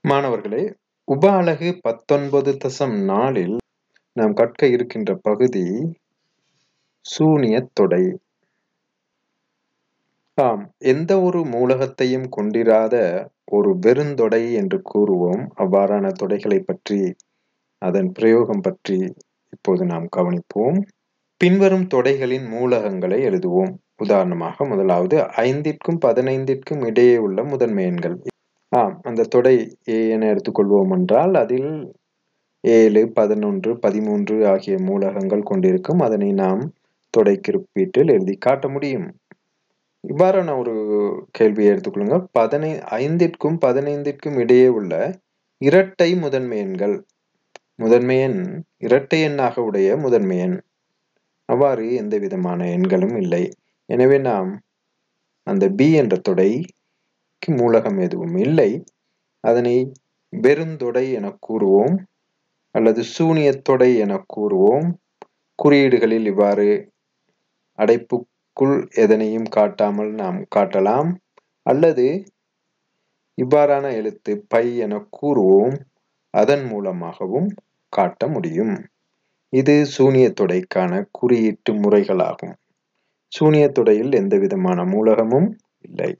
மாணவர்களே, உப அலகு 19.4 நாம் கற்க இருக்கின்ற பகுதி சூனியத் தொடை. ஆம், எந்த ஒரு மூலகத்தையும் கொண்டிராத ஒரு வெறுந்தொடை என்று கூறுவோம். அவ்வாறான தொடைகளை பற்றி, அதன் பிரயோகம் பற்றி இப்போது நாம் கவனிப்போம். பின்வரும் தொடைகளின் மூலகங்களை எழுதுவோம். உதாரணமாக, முதலாவது 5ற்கும் 15ற்கும் இடையே உள்ள முதன்மை எண்கள். அந்த தொடை A என எடுத்துக்கொள்வோம் என்றால், அதில் 7, 11, 13 ஆகிய மூலகங்கள் கொண்டிருக்கும். அதனை நாம் தொடை குறிப்பீட்டில் எழுதி காட்ட முடியும். இவ்வாறான ஒரு கேள்வியை எடுத்துக்கொள்ளுங்க. 5ற்கும் 15ற்கும் இடையே உள்ள இரட்டை முதன்மை எண்கள். முதன்மை எண் இரட்டை எண்ணாக உடைய முதன்மை எண். அவ்வாறு எந்த விதமான எண்களும் இல்லை. எனவே நாம் அந்த B என்ற தொடைக்கு மூலகம் எதுவும் இல்லை. அதனை வெறுந்தொடை என கூறுவோம், அல்லது சூனியத் தொடை என கூறுவோம். குறியீடுகளில் இவ்வாறு அடைப்புக்குள் எதனையும் காட்டாமல் நாம் காட்டலாம், அல்லது இவ்வாறான எழுத்து பை என கூறுவோம். அதன் மூலமாகவும் காட்ட முடியும். இது சூனியத் தொடைக்கான குறியீட்டு முறைகளாகும். சூனியத் தொடையில் எந்த விதமான மூலகமும் இல்லை.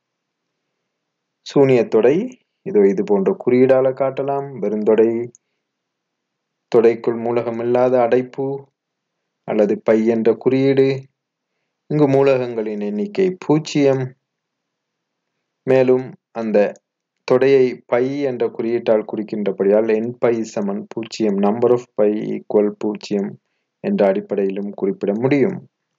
சூனியத் தொடை இது போன்ற குறியீடால காட்டலாம். வெறுந்தொடை, தொடைக்குள் மூலகமில்லாத அடைப்பு அல்லது பை என்ற குறியீடு. இங்கு மூலகங்களின் எண்ணிக்கை 0. மேலும் அந்த தொடையை பை என்ற குறியீட்டால் குறிக்கின்றபடியால் n π = 0, நம்பர் ஆஃப் பை = 0 என்ற அடிப்படையிலும் குறிப்பிட முடியும்.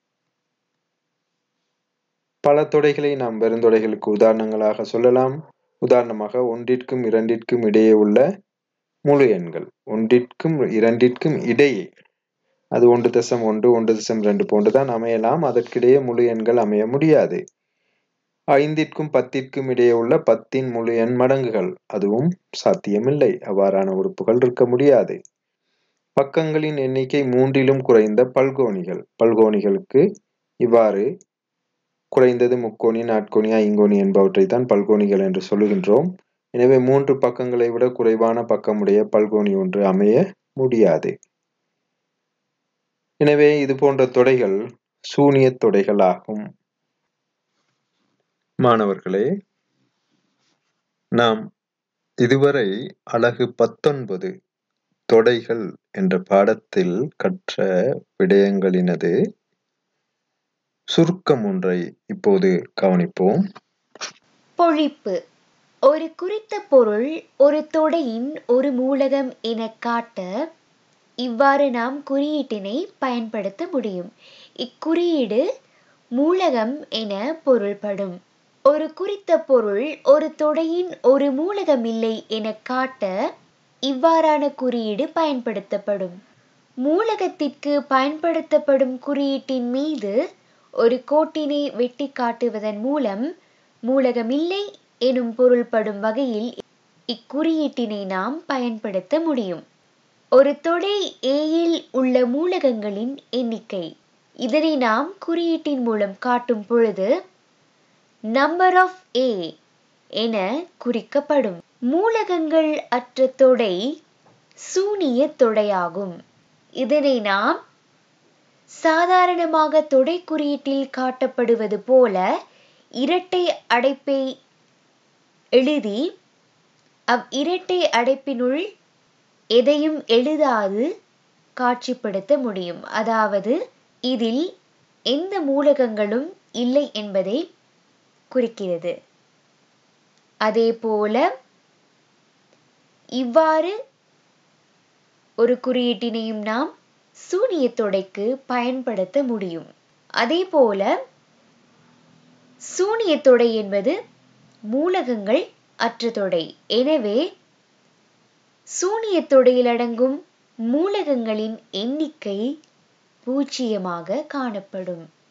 பல தொடைகளை நாம் வெறுந்தொடைகளுக்கு உதாரணங்களாக சொல்லலாம். உதாரணமாக, 1ற்கும் 2ற்கும் இடையே உள்ள முழு எண்கள். 1ற்கும் 2ற்கும் இடையே, அது 1.1, 1.2 போன்றுதான் அமையலாம். அதற்கிடையே முழு எண்கள் அமைய முடியாது. 5ற்கும் 10ற்கும் இடையே உள்ள 10ன் முழு எண் மடங்குகள், அதுவும் சாத்தியமில்லை. அவ்வாறான உறுப்புகள் இருக்க முடியாது. பக்கங்களின் எண்ணிக்கை 3லும் குறைந்த பல்கோணிகள். பல்கோணிகளுக்கு இவ்வாறு குறைந்தது முக்கோணி, நாற்கோணி, ஐங்கோணி என்பவற்றை தான் பல்கோணிகள் என்று சொல்லுகின்றோம். எனவே 3 பக்கங்களை விட குறைவான பக்கமுடைய பல்கோணி ஒன்று அமைய முடியாது. எனவே இது போன்ற தொடைகள் சூனியத் தொடைகள் ஆகும். மாணவர்களே, நாம் இதுவரை அலகு 19 தொடைகள் என்ற பாடத்தில் கற்ற விடயங்களினது சுருக்கம் ஒன்றை இப்போது கவனிப்போம். பொழிப்பு. ஒரு குறித்த பொருள் ஒரு தொடையின் ஒரு மூலகம் என காட்ட இவ்வாறு நாம் குறியீட்டினை பயன்படுத்த முடியும். இக்குறியீடு மூலகம் என பொருள்படும். ஒரு குறித்த பொருள் ஒரு தொடையின் ஒரு மூலகம் இல்லை என காட்ட இவ்வாறான குறியீடு பயன்படுத்தப்படும். மூலகத்திற்கு பயன்படுத்தப்படும் குறியீட்டின் மீது ஒரு கோட்டினை வெட்டி காட்டுவதன் மூலம் மூலகமில்லை எனும் பொருள்படும் வகையில் இக்குறியீட்டினை நாம் பயன்படுத்த முடியும். ஒரு தொடை Aயில் உள்ள மூலகங்களின் எண்ணிக்கை. இதனை நாம் குறியீட்டின் மூலம் காட்டும் பொழுது நம்பர் ஆஃப் A என குறிக்கப்படும். மூலகங்கள் அற்ற தொடை சூனியத் தொடையாகும். இதனை நாம் சாதாரணமாக தொடை குறியீட்டில் காட்டப்படுவது போல இரட்டை அடைப்பை எழுதி இரட்டை அடைப்பினுள் எதையும் எழுதாது காட்சிப்படுத்த முடியும். அதாவது இதில் எந்த மூலகங்களும் இல்லை என்பதை குறிக்கிறது. அதேபோல இவ்வாறு ஒரு குறியீட்டினையும் நாம் சூனியத் தொடைக்கு பயன்படுத்த முடியும். அதேபோல சூனியத் தொடை என்பது மூலகங்கள் அற்ற தொடை. எனவே சூனியத் தொடையில் அடங்கும் மூலகங்களின் எண்ணிக்கை 0 காணப்படும்.